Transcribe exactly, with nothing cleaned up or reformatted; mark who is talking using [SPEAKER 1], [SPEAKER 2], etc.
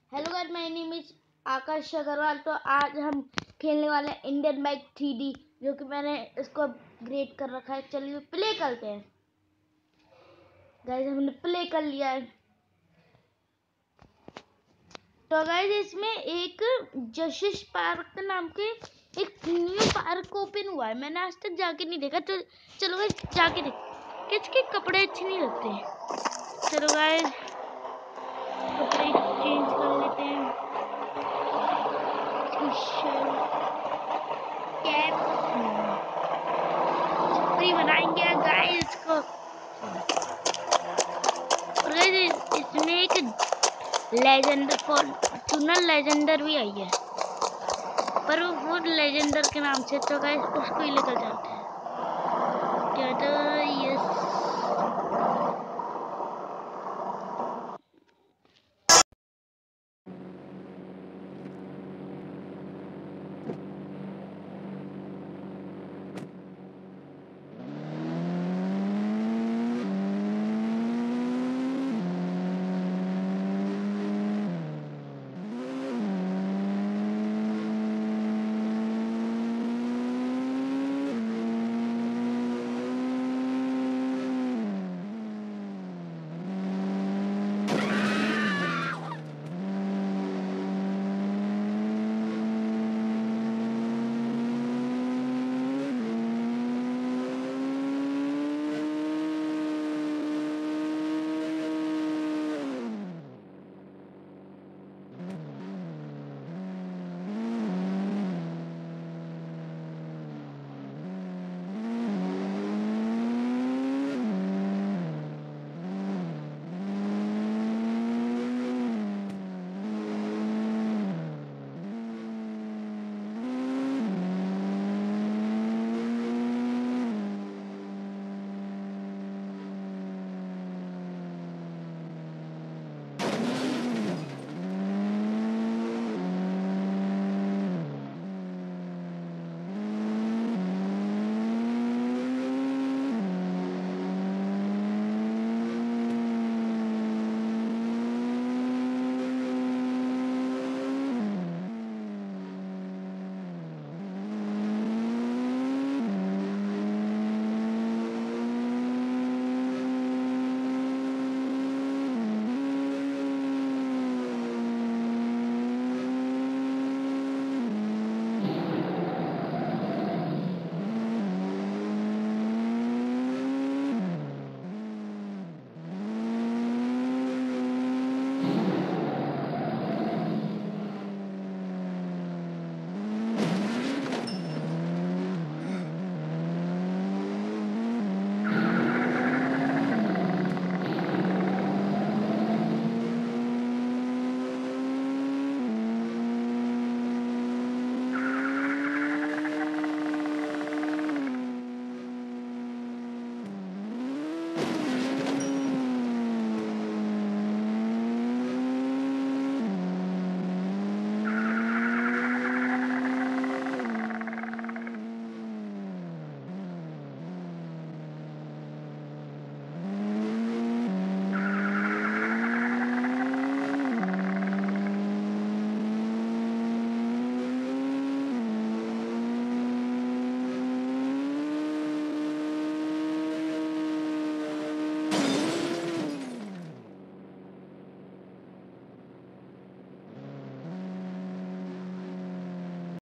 [SPEAKER 1] Hello guys, my name is Akash Agrawal. तो आज हम खेलने वाले हैं इंडियन बाइक थ्री डी, जो कि मैंने इसको अपग्रेड कर रखा है। चलिए प्ले करते हैं। गाइस हमने प्ले कर लिया है। तो गाइस इसमें एक जशिश पार्क नाम के एक न्यू पार्क ओपन हुआ है। मैंने आज तक जाके नहीं देखा, तो चलो गाइस जाके देख। किसके कपड़े अच्छे नहीं लगते। चलो गाइस कपड़े चेंज कर लेते हैं। कैप छतरी बनाएंगे गाइस को। और गाइस इसमें एक लेजेंडर फॉर्चूनर लेजेंडर भी आई है, पर वो लेजेंडर के नाम से, तो गाइस उसको ही लेकर जाते हैं। क्या तो यस